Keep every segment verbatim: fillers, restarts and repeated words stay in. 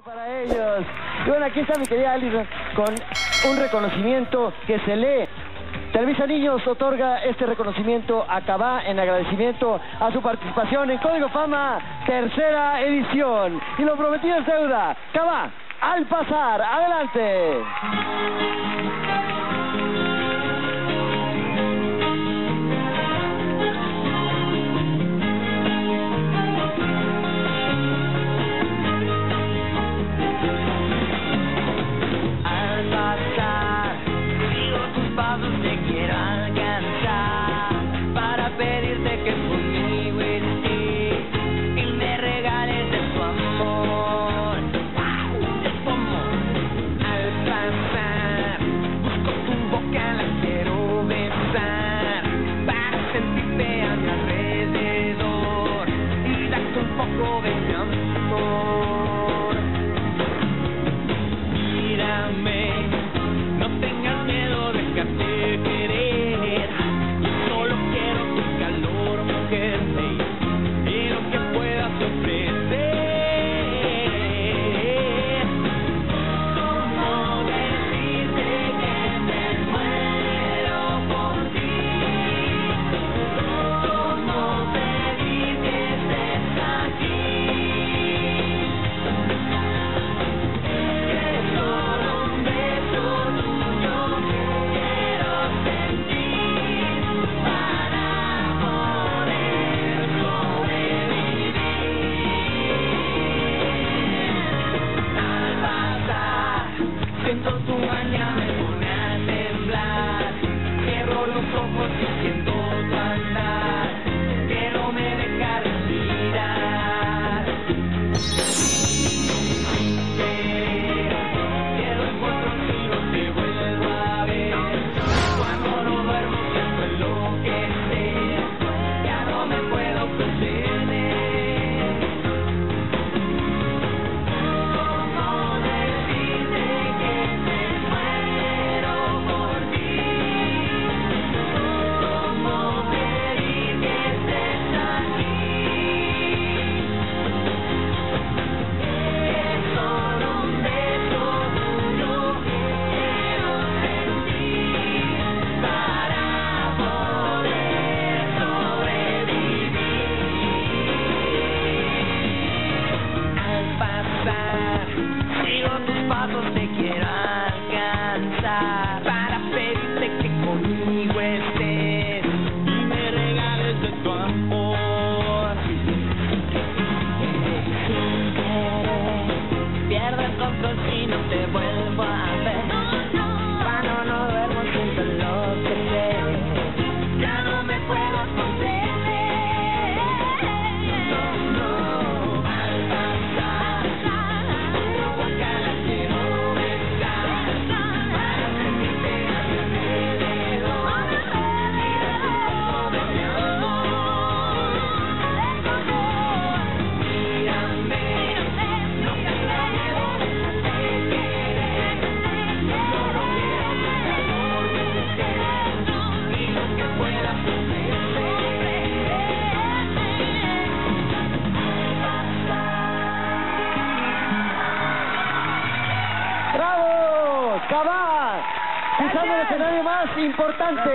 Para ellos. Y bueno, aquí está mi querida Alison con un reconocimiento que se lee. Televisa Niños otorga este reconocimiento a Cabá en agradecimiento a su participación en Código Fama, tercera edición. Y lo prometido es deuda. Cabá, al pasar, adelante. Cabá, pisando el escenario más importante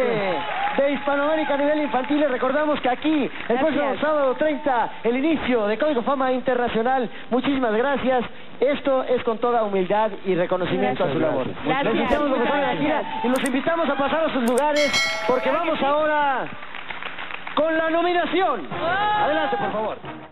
de Hispanoamérica a nivel infantil. Les recordamos que aquí, el gracias. próximo sábado treinta, el inicio de Código Fama Internacional. Muchísimas gracias. Esto es con toda humildad y reconocimiento gracias. a su labor. Gracias. Les deseamos lo mejor de la gira y los invitamos a pasar a sus lugares porque vamos ahora con la nominación. Adelante, por favor.